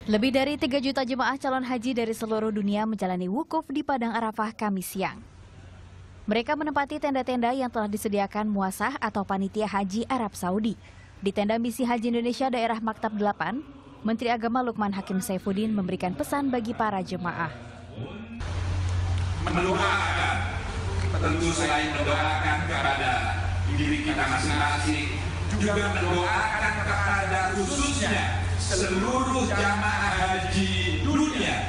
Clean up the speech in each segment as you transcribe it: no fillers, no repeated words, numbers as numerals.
Lebih dari 3 juta jemaah calon haji dari seluruh dunia menjalani wukuf di Padang Arafah Kamis siang. Mereka menempati tenda-tenda yang telah disediakan muasah atau panitia haji Arab Saudi. Di tenda misi haji Indonesia daerah Maktab 8, Menteri Agama Lukman Hakim Saifuddin memberikan pesan bagi para jemaah. Mendoakan, tentu selain mendoakan kepada diri kita masing-masing, juga mendoakan kepada khususnya seluruh jamaah haji dunia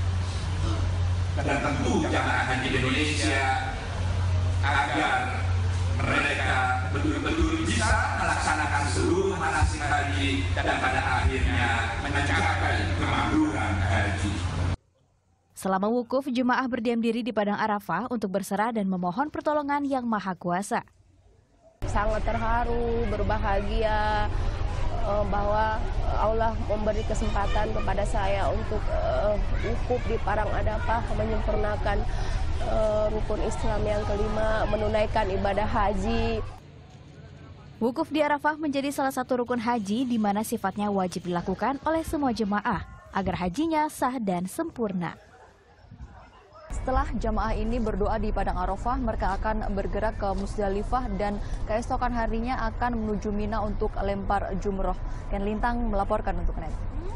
dan tentu jamaah haji Indonesia agar mereka betul-betul bisa melaksanakan seluruh manasik haji dan pada akhirnya mencapai kemakburan haji. Selama wukuf, jemaah berdiam diri di Padang Arafah untuk berserah dan memohon pertolongan Yang Maha Kuasa. Sangat terharu, berbahagia bahwa Allah memberi kesempatan kepada saya untuk wukuf di Padang Arafah, menyempurnakan rukun Islam yang kelima, menunaikan ibadah haji. Wukuf di Arafah menjadi salah satu rukun haji di mana sifatnya wajib dilakukan oleh semua jemaah agar hajinya sah dan sempurna. Setelah jamaah ini berdoa di Padang Arafah, mereka akan bergerak ke Musdalifah dan keesokan harinya akan menuju Mina untuk lempar jumroh. Ken Lintang melaporkan untuk NET.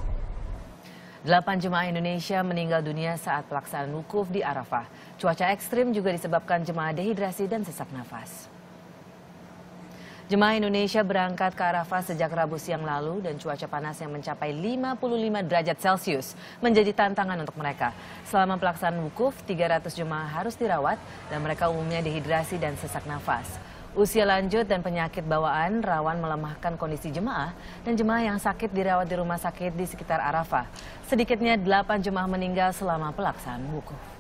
8 jemaah Indonesia meninggal dunia saat pelaksanaan wukuf di Arafah. Cuaca ekstrim juga disebabkan jemaah dehidrasi dan sesak nafas. Jemaah Indonesia berangkat ke Arafah sejak Rabu siang lalu dan cuaca panas yang mencapai 55 derajat Celcius menjadi tantangan untuk mereka. Selama pelaksanaan wukuf, 300 jemaah harus dirawat dan mereka umumnya dehidrasi dan sesak nafas. Usia lanjut dan penyakit bawaan rawan melemahkan kondisi jemaah dan jemaah yang sakit dirawat di rumah sakit di sekitar Arafah. Sedikitnya 8 jemaah meninggal selama pelaksanaan wukuf.